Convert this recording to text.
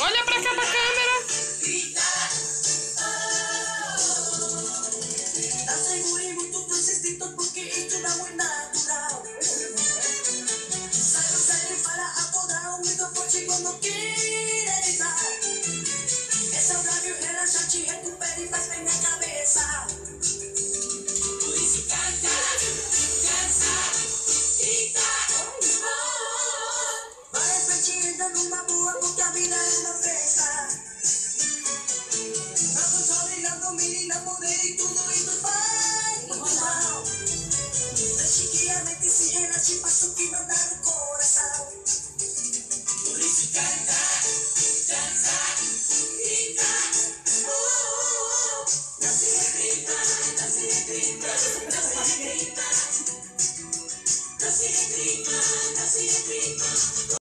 Olha pra cá, pra câmera. Tá seguro e muito persistente porque isto não é natural. Sai para apoderar o microfone quando quer editar. É saudável, relaxante, recupera e faz bem na cabeça. Por isso canta, dança, grita. Vai em frente, entra numa boa porque a vida é uma festa. Vamos olhando, menina, poder e tudo isso vai muito mal. Deixe que a mente se relaxe, faça o que mandar no coração. Por isso canta, dança, grita. Não se reprima, não se reprima, não se reprima. Não se reprima, não se reprima.